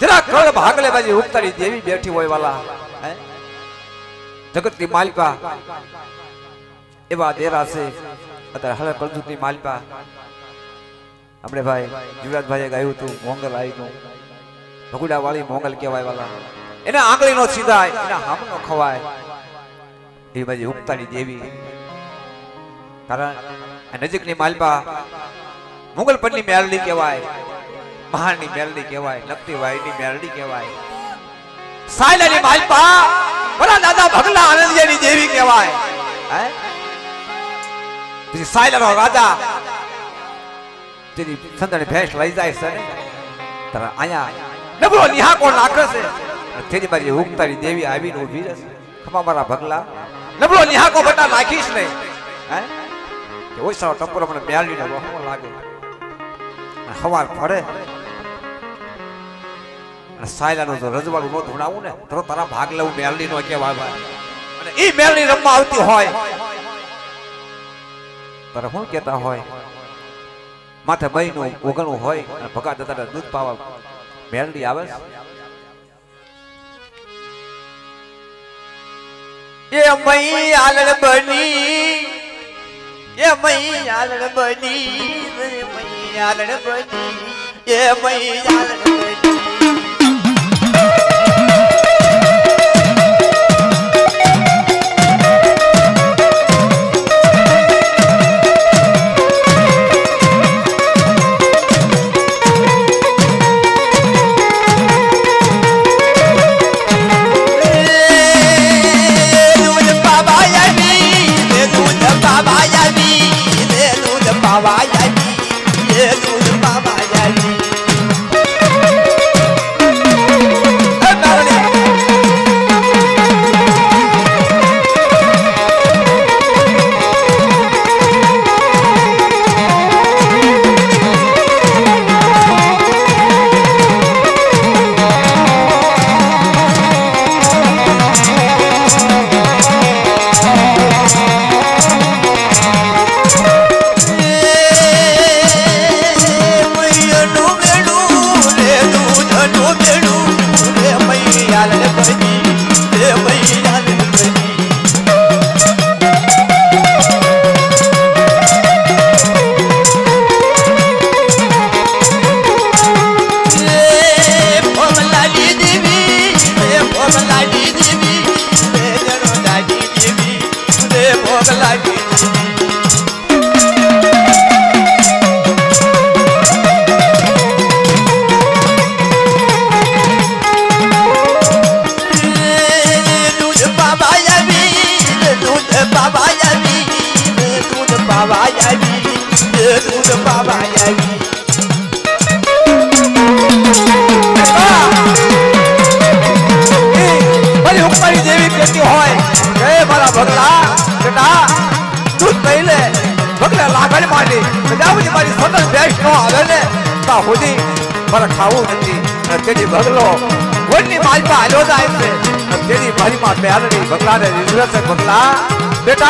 जरा कल भागले बाजी उक्तारी देवी बैठी होय वाला है जगत की मालिका एवा देरा से अतर हले कलजुग की मालिका हमरे भाई युवराज भाई गाયું તું મોંગલ આવી નું ભગુડા વાળી મોંગલ કહેવાય વાલા એને આંગળી નો સીધાય એના હામ નો ખવાય એ બાજી ઉક્તારી દેવી કારણ નજીક ની માલપા મોંગલ પરની મેલડી કહેવાય મહાની મેલડી કહેવાય લપતી વાયની મેલડી કહેવાય સાયલાની માલપા બરા દાદા ભગલા આનંદજી દેવી કહેવાય હે પછી સાયલાનો રાજા तेरी संदने भैंस लई जाए सर तर आया नबरो निहा को नाकस तेरी बारी उक्तारी देवी आवी नो वीरस खमा मारा भगला नबरो निहा को बटा नाखीस ने हैं के ओय सा टप्पर मन ब्याली ने बहो लागे हवार पड़े सायला नो रजवाड़ू नो धुणाऊ ने तो तारा भाग लेऊ मेलडी नो के वाय અને ઈ મેલડી રમવા આવતી હોય પર હું કહેતા હોય माथे महीनो ओगणु होय અને ભગા દાદા દૂધ પાવા મેલડી આવે એ મઈ આલણ બની એ મઈ આલણ બની એ મઈ આલણ બની એ મઈ આલણ બની तेरी भगलो वन्नी मालपा आलो जाए से तेरी भारी मां प्यारनी भगला ने रिजरत से भगला बेटा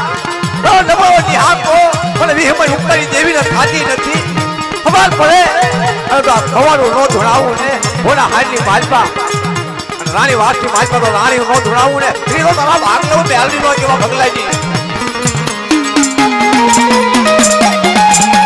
नो नबो निहा को મને વિહમય ઉક્તારી દેવી ને ખાતી નથી ખબર પડે અગા ખવાનું નો ધોણાવું ને બોલા હાડની માલપા અને રાણી વાતની માલપા તો રાણી નો ધોણાવું ને ત્રીજો તારા ભાગ નો પ્યારની નો કેવા ભગલાજી